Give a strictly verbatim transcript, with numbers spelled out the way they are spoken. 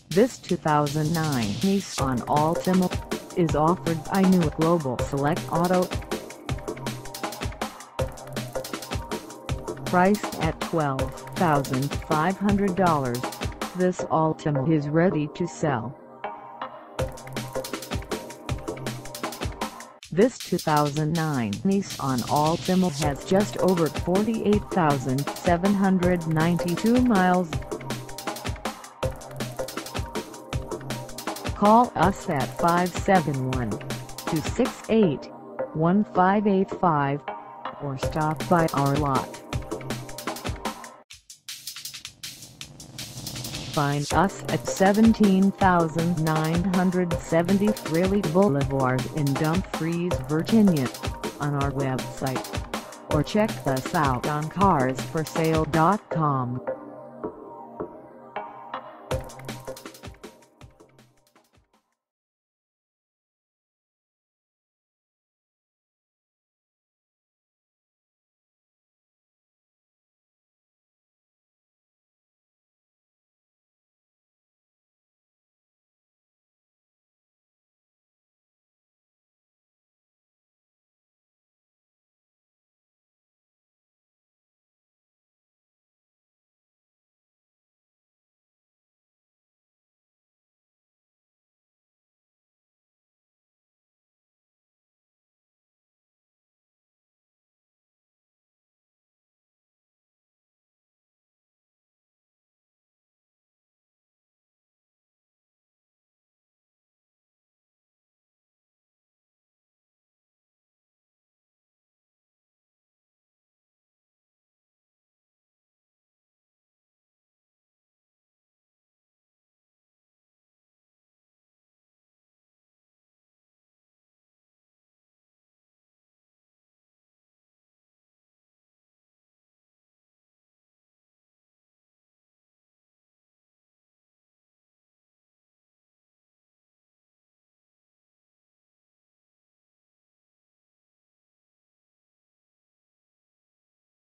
This two thousand nine Nissan Altima is offered by New Global Select Auto. Priced at twelve thousand five hundred dollars, this Altima is ready to sell. This two thousand nine Nissan Altima has just over forty-eight thousand seven hundred ninety-two miles. Call us at five seven one, two six eight, one five eight five or stop by our lot. Find us at seventeen thousand nine hundred seventy Fraley Boulevard in Dumfries, Virginia, on our website, or check us out on cars for sale dot com.